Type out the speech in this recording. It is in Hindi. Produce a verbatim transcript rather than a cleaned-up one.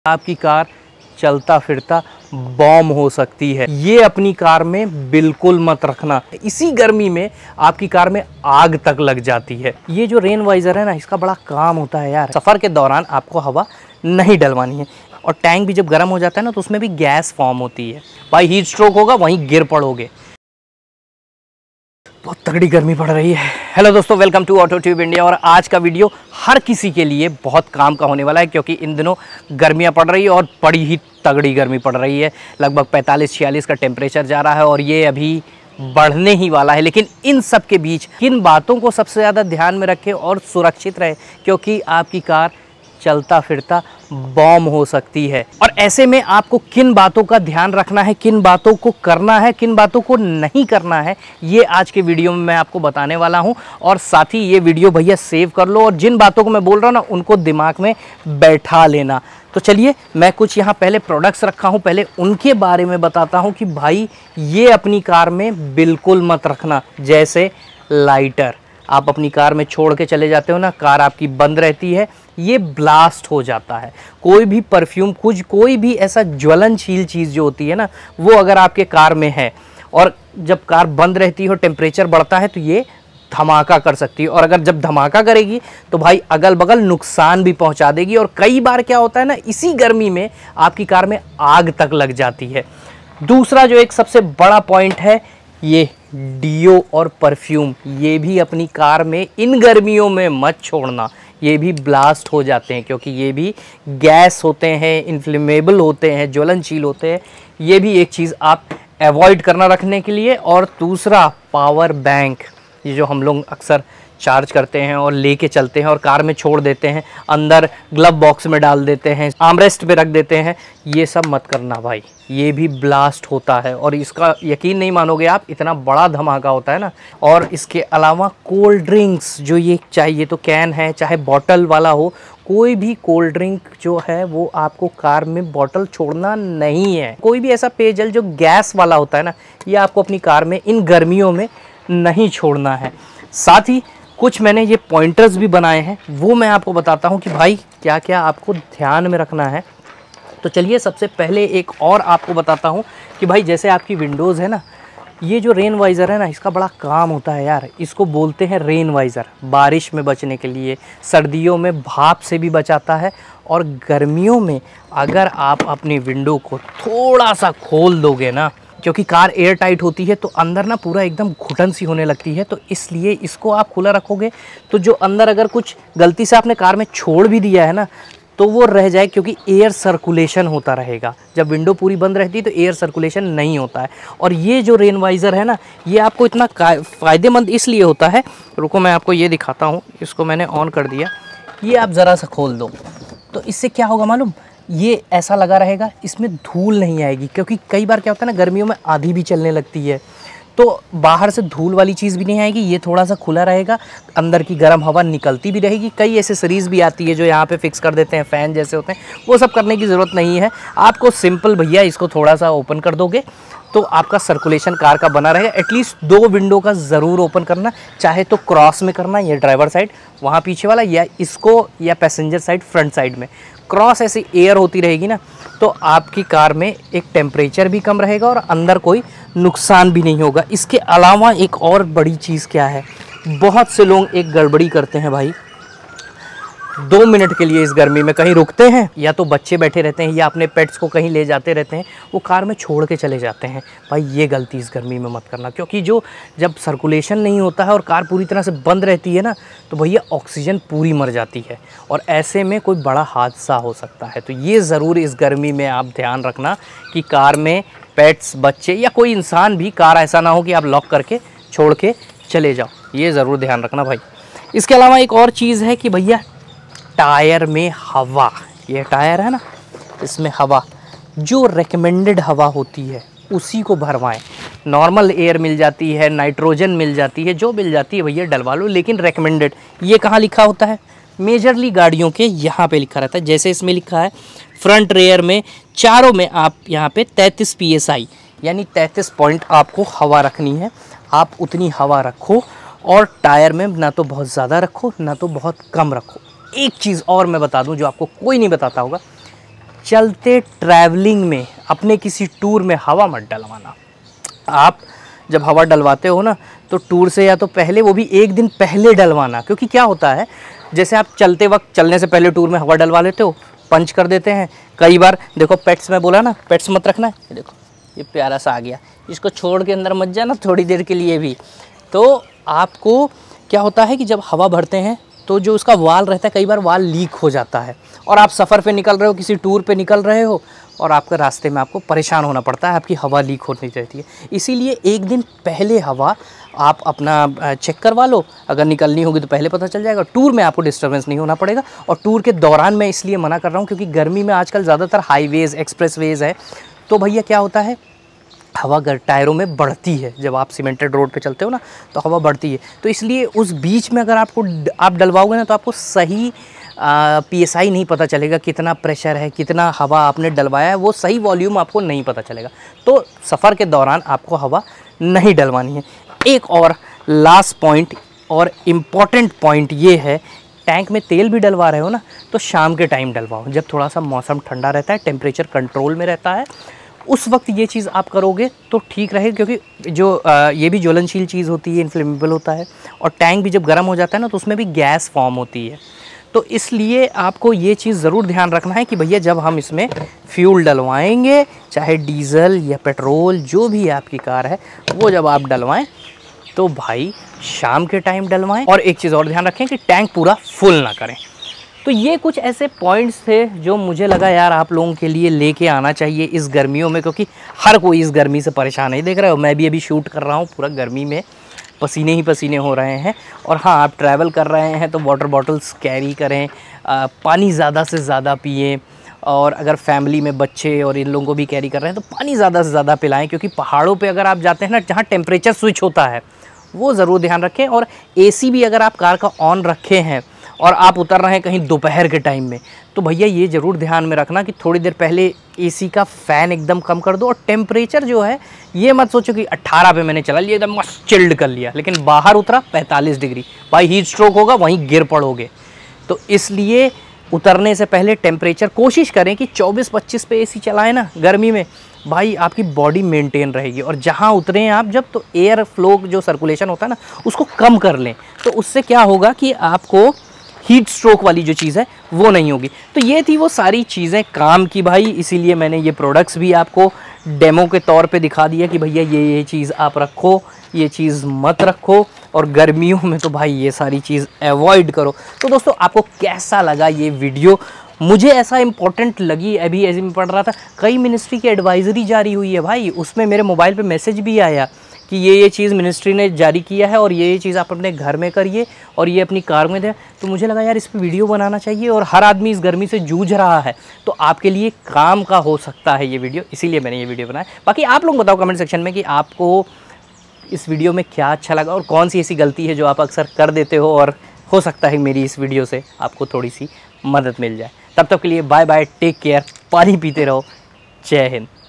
आपकी कार चलता फिरता बॉम हो सकती है। ये अपनी कार में बिल्कुल मत रखना। इसी गर्मी में आपकी कार में आग तक लग जाती है। ये जो रेन वाइजर है ना, इसका बड़ा काम होता है यार। सफ़र के दौरान आपको हवा नहीं डलवानी है, और टैंक भी जब गर्म हो जाता है ना, तो उसमें भी गैस फॉर्म होती है भाई। हीट स्ट्रोक होगा, वहीं गिर पड़ोगे। बहुत तगड़ी गर्मी पड़ रही है। हेलो दोस्तों, welcome to Auto Tube India. और आज का वीडियो हर किसी के लिए बहुत काम का होने वाला है, क्योंकि इन दिनों गर्मियां पड़ रही है और बड़ी ही तगड़ी गर्मी पड़ रही है। लगभग पैंतालीस छियालीस का टेम्परेचर जा रहा है और ये अभी बढ़ने ही वाला है। लेकिन इन सब के बीच किन बातों को सबसे ज़्यादा ध्यान में रखें और सुरक्षित रहे, क्योंकि आपकी कार चलता फिरता बॉम हो सकती है। और ऐसे में आपको किन बातों का ध्यान रखना है, किन बातों को करना है, किन बातों को नहीं करना है, ये आज के वीडियो में मैं आपको बताने वाला हूं। और साथ ही ये वीडियो भैया सेव कर लो, और जिन बातों को मैं बोल रहा हूं ना, उनको दिमाग में बैठा लेना। तो चलिए, मैं कुछ यहाँ पहले प्रोडक्ट्स रखा हूँ, पहले उनके बारे में बताता हूँ कि भाई ये अपनी कार में बिल्कुल मत रखना। जैसे लाइटर आप अपनी कार में छोड़ के चले जाते हो ना, कार आपकी बंद रहती है, ये ब्लास्ट हो जाता है। कोई भी परफ्यूम, कुछ कोई भी ऐसा ज्वलनशील चीज़ जो होती है ना, वो अगर आपके कार में है और जब कार बंद रहती है और टेम्परेचर बढ़ता है, तो ये धमाका कर सकती है। और अगर जब धमाका करेगी तो भाई अगल बगल नुकसान भी पहुंचा देगी। और कई बार क्या होता है ना, इसी गर्मी में आपकी कार में आग तक लग जाती है। दूसरा जो एक सबसे बड़ा पॉइंट है, ये डीओ और परफ्यूम, ये भी अपनी कार में इन गर्मियों में मत छोड़ना। ये भी ब्लास्ट हो जाते हैं, क्योंकि ये भी गैस होते हैं, इन्फ्लेमेबल होते हैं, ज्वलनशील होते हैं। ये भी एक चीज़ आप अवॉइड करना रखने के लिए। और दूसरा, पावर बैंक, ये जो हम लोग अक्सर चार्ज करते हैं और लेके चलते हैं और कार में छोड़ देते हैं, अंदर ग्लव बॉक्स में डाल देते हैं, आर्मरेस्ट पे रख देते हैं, ये सब मत करना भाई। ये भी ब्लास्ट होता है और इसका यकीन नहीं मानोगे आप, इतना बड़ा धमाका होता है ना। और इसके अलावा कोल्ड ड्रिंक्स, जो ये चाहे ये तो कैन है चाहे बॉटल वाला हो, कोई भी कोल्ड ड्रिंक जो है वो आपको कार में बॉटल छोड़ना नहीं है। कोई भी ऐसा पेयजल जो गैस वाला होता है ना, ये आपको अपनी कार में इन गर्मियों में नहीं छोड़ना है। साथ ही कुछ मैंने ये पॉइंटर्स भी बनाए हैं, वो मैं आपको बताता हूँ कि भाई क्या क्या आपको ध्यान में रखना है। तो चलिए, सबसे पहले एक और आपको बताता हूँ कि भाई जैसे आपकी विंडोज़ है ना, ये जो रेन वाइज़र है ना, इसका बड़ा काम होता है यार। इसको बोलते हैं रेन वाइज़र। बारिश में बचने के लिए, सर्दियों में भाप से भी बचाता है, और गर्मियों में अगर आप अपनी विंडो को थोड़ा सा खोल दोगे ना, क्योंकि कार एयर टाइट होती है, तो अंदर ना पूरा एकदम घुटन सी होने लगती है। तो इसलिए इसको आप खुला रखोगे तो जो अंदर अगर कुछ गलती से आपने कार में छोड़ भी दिया है ना, तो वो रह जाए, क्योंकि एयर सर्कुलेशन होता रहेगा। जब विंडो पूरी बंद रहती है तो एयर सर्कुलेशन नहीं होता है। और ये जो रेन वाइज़र है ना, ये आपको इतना फ़ायदेमंद इसलिए होता है, रुको मैं आपको ये दिखाता हूँ। इसको मैंने ऑन कर दिया, ये आप ज़रा सा खोल दो, तो इससे क्या होगा मालूम, ये ऐसा लगा रहेगा, इसमें धूल नहीं आएगी। क्योंकि कई बार क्या होता है ना, गर्मियों में आधी भी चलने लगती है, तो बाहर से धूल वाली चीज़ भी नहीं आएगी। ये थोड़ा सा खुला रहेगा, अंदर की गर्म हवा निकलती भी रहेगी। कई एसेसरीज़ भी आती है जो यहाँ पे फिक्स कर देते हैं, फ़ैन जैसे होते हैं, वो सब करने की ज़रूरत नहीं है। आपको सिंपल भैया इसको थोड़ा सा ओपन कर दोगे तो आपका सर्कुलेशन कार का बना रहेगा। एटलीस्ट दो विंडो का ज़रूर ओपन करना, चाहे तो क्रॉस में करना, ये ड्राइवर साइड वहाँ पीछे वाला, या इसको या पैसेंजर साइड फ्रंट साइड में। क्रॉस ऐसी एयर होती रहेगी ना, तो आपकी कार में एक टेम्परेचर भी कम रहेगा और अंदर कोई नुकसान भी नहीं होगा। इसके अलावा एक और बड़ी चीज़ क्या है, बहुत से लोग एक गड़बड़ी करते हैं भाई। दो मिनट के लिए इस गर्मी में कहीं रुकते हैं, या तो बच्चे बैठे रहते हैं या अपने पेट्स को कहीं ले जाते रहते हैं, वो कार में छोड़ के चले जाते हैं। भाई ये गलती इस गर्मी में मत करना, क्योंकि जो जब सर्कुलेशन नहीं होता है और कार पूरी तरह से बंद रहती है ना, तो भैया ऑक्सीजन पूरी मर जाती है, और ऐसे में कोई बड़ा हादसा हो सकता है। तो ये ज़रूर इस गर्मी में आप ध्यान रखना कि कार में पेट्स, बच्चे या कोई इंसान भी, कार ऐसा ना हो कि आप लॉक करके छोड़ के चले जाओ। ये ज़रूर ध्यान रखना भाई। इसके अलावा एक और चीज़ है कि भैया टायर में हवा, ये टायर है ना, इसमें हवा, जो रेकमेंडेड हवा होती है उसी को भरवाएं। नॉर्मल एयर मिल जाती है, नाइट्रोजन मिल जाती है, जो मिल जाती है भैया डलवा लो, लेकिन रेकमेंडेड ये कहाँ लिखा होता है, मेजरली गाड़ियों के यहाँ पे लिखा रहता है। जैसे इसमें लिखा है फ्रंट रेयर में चारों में आप यहाँ पे तैंतीस पी एस आई, यानी तैंतीस पॉइंट आपको हवा रखनी है। आप उतनी हवा रखो, और टायर में ना तो बहुत ज़्यादा रखो ना तो बहुत कम रखो। एक चीज़ और मैं बता दूं जो आपको कोई नहीं बताता होगा, चलते ट्रैवलिंग में अपने किसी टूर में हवा मत डलवाना। आप जब हवा डलवाते हो ना तो टूर से या तो पहले, वो भी एक दिन पहले डलवाना, क्योंकि क्या होता है जैसे आप चलते वक्त चलने से पहले टूर में हवा डलवा लेते हो, पंच कर देते हैं कई बार। देखो पेट्स में बोला ना, पेट्स मत रखना है, ये देखो ये प्यारा सा आ गया, इसको छोड़ के अंदर मत जाना थोड़ी देर के लिए भी। तो आपको क्या होता है कि जब हवा भरते हैं तो जो उसका वाल रहता है, कई बार वाल लीक हो जाता है और आप सफ़र पे निकल रहे हो, किसी टूर पे निकल रहे हो और आपके रास्ते में आपको परेशान होना पड़ता है, आपकी हवा लीक होती रहती है। इसीलिए एक दिन पहले हवा आप अपना चेक करवा लो, अगर निकलनी होगी तो पहले पता चल जाएगा। टूर में आपको डिस्टर्बेंस नहीं होना पड़ेगा। और टूर के दौरान मैं इसलिए मना कर रहा हूँ क्योंकि गर्मी में आजकल ज़्यादातर हाईवेज़, एक्सप्रेसवेज़ है, तो भैया क्या होता है हवा गर टायरों में बढ़ती है। जब आप सीमेंटेड रोड पे चलते हो ना तो हवा बढ़ती है, तो इसलिए उस बीच में अगर आपको आप डलवाओगे ना तो आपको सही पीएसआई नहीं पता चलेगा, कितना प्रेशर है, कितना हवा आपने डलवाया है, वो सही वॉल्यूम आपको नहीं पता चलेगा। तो सफ़र के दौरान आपको हवा नहीं डलवानी है। एक और लास्ट पॉइंट और इम्पॉर्टेंट पॉइंट ये है, टैंक में तेल भी डलवा रहे हो ना तो शाम के टाइम डलवाओ, जब थोड़ा सा मौसम ठंडा रहता है, टेम्परेचर कंट्रोल में रहता है, उस वक्त ये चीज़ आप करोगे तो ठीक रहेगा। क्योंकि जो आ, ये भी ज्वलनशील चीज़ होती है, इन्फ्लेमेबल होता है, और टैंक भी जब गर्म हो जाता है ना तो उसमें भी गैस फॉर्म होती है। तो इसलिए आपको ये चीज़ ज़रूर ध्यान रखना है कि भैया जब हम इसमें फ्यूल डलवाएंगे, चाहे डीज़ल या पेट्रोल जो भी आपकी कार है, वो जब आप डलवाएं तो भाई शाम के टाइम डलवाएं। और एक चीज़ और ध्यान रखें कि टैंक पूरा फुल ना करें। तो ये कुछ ऐसे पॉइंट्स थे जो मुझे लगा यार आप लोगों के लिए लेके आना चाहिए इस गर्मियों में, क्योंकि हर कोई इस गर्मी से परेशान है। देख रहे हो मैं भी अभी शूट कर रहा हूँ, पूरा गर्मी में पसीने ही पसीने हो रहे हैं। और हाँ, आप ट्रैवल कर रहे हैं तो वाटर बॉटल्स कैरी करें, आ, पानी ज़्यादा से ज़्यादा पिएं, और अगर फैमिली में बच्चे और इन लोगों को भी कैरी कर रहे हैं तो पानी ज़्यादा से ज़्यादा पिलाएं। क्योंकि पहाड़ों पे अगर आप जाते हैं ना जहाँ टेम्परेचर स्विच होता है, वो ज़रूर ध्यान रखें। और एसी भी अगर आप कार का ऑन रखे हैं और आप उतर रहे हैं कहीं दोपहर के टाइम में, तो भैया ये ज़रूर ध्यान में रखना कि थोड़ी देर पहले एसी का फ़ैन एकदम कम कर दो। और टेम्परेचर जो है ये मत सोचो कि अट्ठारह पे मैंने चला लिया, एकदम मस्त चिल्ड कर लिया, लेकिन बाहर उतरा पैंतालीस डिग्री, भाई हीट स्ट्रोक होगा, वहीं गिर पड़ोगे। तो इसलिए उतरने से पहले टेम्परेचर कोशिश करें कि चौबीस पच्चीस पे एसी चलाएं ना गर्मी में, भाई आपकी बॉडी मेंटेन रहेगी। और जहाँ उतरें आप जब, तो एयर फ्लो जो सर्कुलेशन होता है ना उसको कम कर लें, तो उससे क्या होगा कि आपको हीट स्ट्रोक वाली जो चीज़ है वो नहीं होगी। तो ये थी वो सारी चीज़ें काम की भाई, इसीलिए मैंने ये प्रोडक्ट्स भी आपको डेमो के तौर पे दिखा दिया कि भैया ये ये चीज़ आप रखो, ये चीज़ मत रखो, और गर्मियों में तो भाई ये सारी चीज़ अवॉइड करो। तो दोस्तों आपको कैसा लगा ये वीडियो? मुझे ऐसा इंपॉर्टेंट लगी, अभी ऐसे में पढ़ रहा था, कई मिनिस्ट्री की एडवाइजरी जारी हुई है भाई, उसमें मेरे मोबाइल पे मैसेज भी आया कि ये ये चीज़ मिनिस्ट्री ने जारी किया है और ये ये चीज़ आप अपने घर में करिए और ये अपनी कार में दें। तो मुझे लगा यार इस पर वीडियो बनाना चाहिए, और हर आदमी इस गर्मी से जूझ रहा है, तो आपके लिए काम का हो सकता है ये वीडियो, इसीलिए मैंने ये वीडियो बनाया। बाकी आप लोग बताओ कमेंट सेक्शन में कि आपको इस वीडियो में क्या अच्छा लगा और कौन सी ऐसी गलती है जो आप अक्सर कर देते हो, और हो सकता है मेरी इस वीडियो से आपको थोड़ी सी मदद मिल जाए। तब तक के लिए बाय बाय, टेक केयर, पानी पीते रहो, जय हिंद।